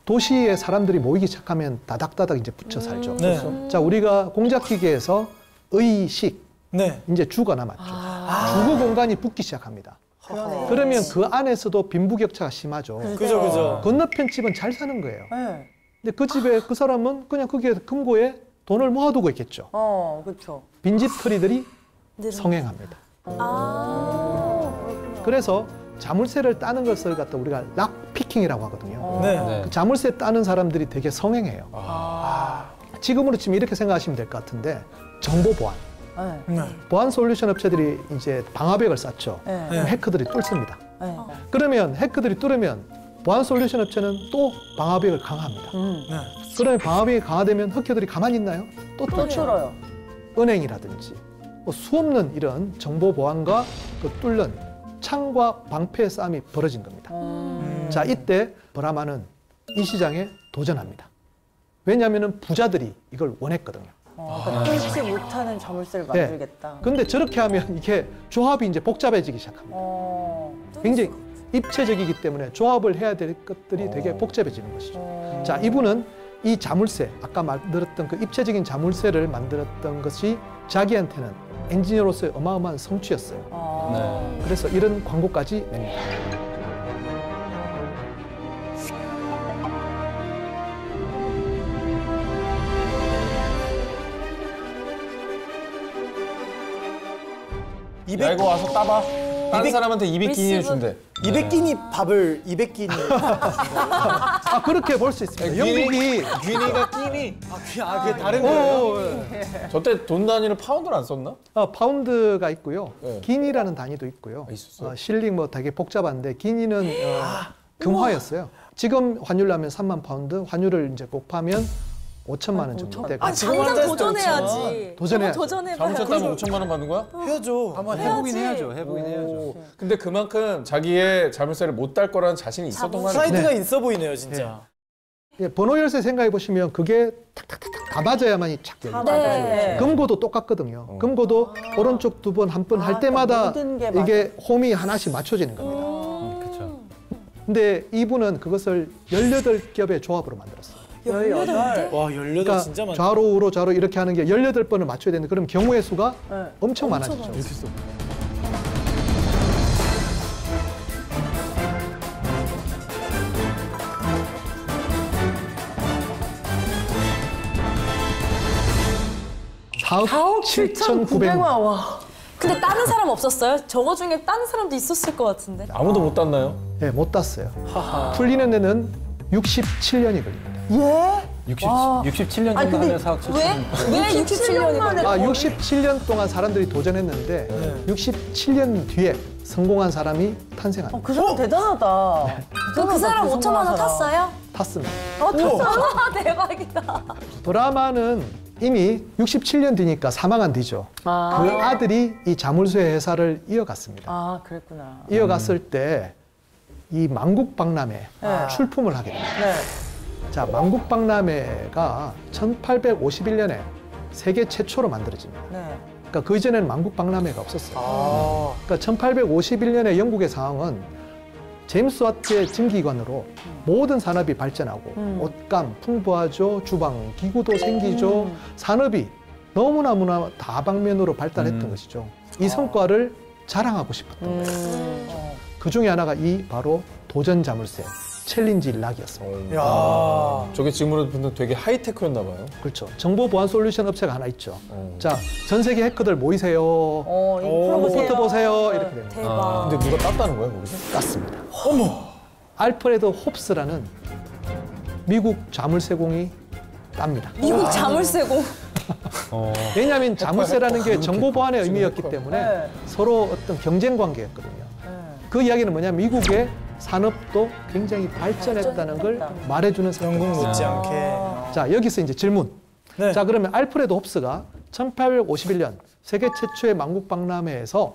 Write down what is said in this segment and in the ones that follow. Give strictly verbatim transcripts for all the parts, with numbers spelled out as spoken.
도시에 사람들이 모이기 시작하면 다닥다닥 이제 붙여 살죠. 음. 네. 자, 우리가 공작기계에서 의식, 네. 이제 주가 남았죠. 아. 주거 공간이 붙기 시작합니다. 그러네. 그러면 그 안에서도 빈부격차가 심하죠. 그죠, 그죠. 건너편 집은 잘 사는 거예요. 네. 근데 그 집에 그 사람은 그냥 거기에 금고에 돈을 모아두고 있겠죠. 어, 그렇죠. 빈집털이들이 성행합니다. 아. 그래서 자물쇠를 따는 것을 갖다 우리가 락피킹이라고 하거든요. 네. 네. 그 자물쇠 따는 사람들이 되게 성행해요. 아. 지금으로 치면 이렇게 생각하시면 될 것 같은데 정보 보안. 네. 네. 보안 솔루션 업체들이 이제 방화벽을 쌓죠. 네. 그럼 해커들이 뚫습니다. 네. 그러면 해커들이 뚫으면 보안 솔루션 업체는 또 방화벽을 강화합니다. 음. 네. 그러면 방화벽이 강화되면 해커들이 가만히 있나요? 또 또 뚫어요. 줄어요. 은행이라든지 뭐 수없는 이런 정보 보안과 그 뚫는 창과 방패의 싸움이 벌어진 겁니다. 음. 자, 이때 브라마는 이 시장에 도전합니다. 왜냐하면 부자들이 이걸 원했거든요. 어, 그러니까 뚫지 못하는 자물쇠를 네. 만들겠다. 근데 저렇게 하면 이게 조합이 이제 복잡해지기 시작합니다. 어. 굉장히 입체적이기 때문에 조합을 해야 될 것들이 되게 복잡해지는 것이죠. 어. 자, 이분은 이 자물쇠, 아까 만들었던 그 입체적인 자물쇠를 만들었던 것이 자기한테는 엔지니어로서의 어마어마한 성취였어요. 어. 그래서 이런 광고까지 냅니다. 야, 이거 와서 따봐. 다른 이백 사람한테 이백 끼니 준대. 이백 끼니 밥을 이백 끼니. 아, 그렇게 볼 수 있습니다. 영국이 귀니가 끼니. 아, 그, 아, 그게 다른 어, 거예요? 예. 저때 돈 단위를 파운드를 안 썼나? 어, 파운드가 있고요. 네. 기니라는 단위도 있고요. 아, 있었어요? 어, 실링 뭐 되게 복잡한데 기니는 어, 금화였어요. 지금 환율로 하면 삼만 파운드, 환율을 이제 곱하면 오천만 원 정도 되고. 아, 지금 당장 앉아있을 때 도전해야지. 도전해야죠. 도전해봐요. 자물쇠 따면 오천만 원 받는 거야? 해야죠. 한번 해야지. 해보긴 해야죠. 해보긴 해야죠. 오. 근데 그만큼 자기의 자물쇠를 못 딸 거라는 자신이 있었던 거 아니야? 사이트가 있어 보이네요, 진짜. 예, 번호 열쇠 생각해 보시면 그게 탁탁탁탁 다 맞아야만이 착 열려요. 네. 금고도 똑같거든요. 어. 금고도 오른쪽 두 번, 한 번 할 아, 때마다 모든 게 이게 홈이 하나씩 맞춰지는 겁니다. 음, 그렇죠. 근데 이분은 그것을 열여덟 겹의 조합으로 만들었어요. 열여덟. 와, 열여덟 그러니까 진짜 많다. 좌로 우로 좌로 이렇게 하는 게 열여덟 번을 맞춰야 되는데 그럼 경우의 수가 네. 엄청 많아지죠. 많아요. 이렇게 써. 사억 칠천구백만. 와. 근데 다른 사람 없었어요? 저거 중에 다른 사람도 있었을 것 같은데. 아무도 못 땄나요? 네, 못 땄어요. 풀리는 데는 육십칠 년이 걸립니다. 예? 육십, 육십칠 년 아니, 정도 근데 하면 사억 칠천. 왜? 왜 육십칠 년이 걸려? 아, 육십칠 년 동안 사람들이 도전했는데 네. 육십칠 년 뒤에 성공한 사람이 탄생합니다. 어, 그 사람 대단하다. 그럼 그 사람 그 오천만 원 사람. 탔어요? 탔습니다. 어, 탔어. 아, 대박이다. 브라마는 이미 육십칠 년 뒤니까 사망한 뒤죠. 아. 그 아들이 이 자물쇠 회사를 이어갔습니다. 아, 그랬구나. 이어갔을 때 이 만국박람회 네. 출품을 하게 됩니다. 네. 자, 만국박람회가 천팔백오십일 년에 세계 최초로 만들어집니다. 네. 그러니까 그 이전에는 만국박람회가 없었어요. 아. 그러니까 천팔백오십일 년에 영국의 상황은 제임스 와트의 증기관으로 모든 산업이 발전하고 음. 옷감 풍부하죠. 주방 기구도 생기죠. 음. 산업이 너무나무나 다방면으로 발달했던 음. 것이죠. 이 성과를 자랑하고 싶었던 거예요. 음. 어. 그 중에 하나가 이 바로 도전 자물쇠 챌린지 락이었습니다. 야. 저게 지금으로 보면 되게 하이테크였나 봐요. 그렇죠. 정보 보안 솔루션 업체가 하나 있죠. 어. 자, 전 세계 해커들 모이세요. 어, 이거 오, 풀어보세요. 포트 보세요. 네. 이렇게 됩니다. 대박. 아, 근데 누가 땄다는 거야, 거기서? 땄습니다. 어머! 알프레드 홉스라는 미국 자물쇠공이 답니다. 미국 자물쇠공. 어. 왜냐하면 자물쇠라는 게 해커, 정보 보안의 지금 의미였기 해커. 때문에 네. 서로 서로 어떤 경쟁 관계였거든요. 네. 그 이야기는 뭐냐면 미국의 산업도 굉장히 발전했다는 걸 발전했다. 말해주는 영국 사건입니다. 못지않게. 아. 자, 여기서 이제 질문. 네. 자, 그러면 알프레드 홉스가 천팔백오십일 년 세계 최초의 만국박람회에서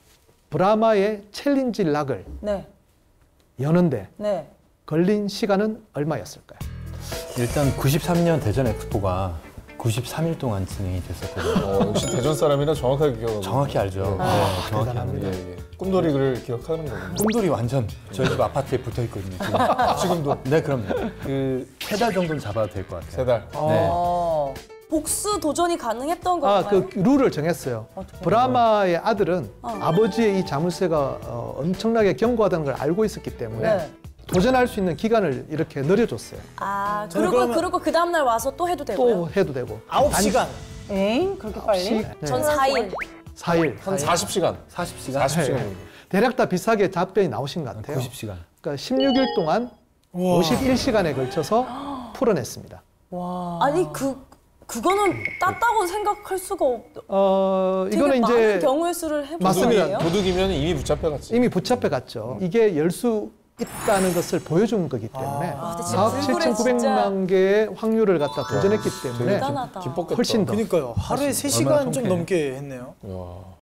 브라마의 챌린지 락을 네. 여는데 네. 걸린 시간은 얼마였을까요? 일단 구십삼 년 대전 엑스포가 구십삼 일 동안 진행이 됐었거든요. 어, 역시 대전 사람이라 정확하게 기억하고. 정확히 알죠. 네, 정확히 대단합니다. 합니다. 예, 예. 꿈돌이를 기억하는 거군요. 꿈돌이 완전 저희 집 아파트에 붙어 있거든요. 지금. 지금도? 네, 그럼요. 그 세 달 정도는 잡아도 될 것 같아요. 세 달. 네. 어. 복수 도전이 가능했던 아, 건가요? 그 룰을 정했어요. 브라마의 아들은 아버지의 이 자물쇠가 어, 엄청나게 견고하다는 걸 알고 있었기 때문에 네. 도전할 수 있는 기간을 이렇게 늘려줬어요. 아, 저는 그리고 그러면- 그리고 그 다음 날 와서 또 해도 되고요. 또 해도 되고. 아홉 시간. 에잉? 그렇게 빨리? 네. 전 사 일. 사 일. 한 사십 시간. 사십 시간? 사십 시간 정도. 대략 다 비슷하게 답변이 나오신 것 같아요. 구십 시간. 그러니까 십육 일 동안 우와. 오십일 시간에 걸쳐서 풀어냈습니다. 와. 아니 그 그거는 땄다고 생각할 수가 없. 어, 되게 이거는 많은 이제 경우의 수를 해보는 맞습니다. 거예요? 도둑이면 이미 붙잡혀갔지. 이미 붙잡혀 갔죠. 이게 열 수 있다는 것을 보여준 거기 때문에 아, 근데 진짜 사억 불굴에 칠천구백만 개의 확률을 갖다 도전했기 때문에 대단하다. 기뻤겠다. 훨씬 더. 그러니까요. 하루에 세 얼마나 시간 좀 통쾌해. 넘게 했네요. 야.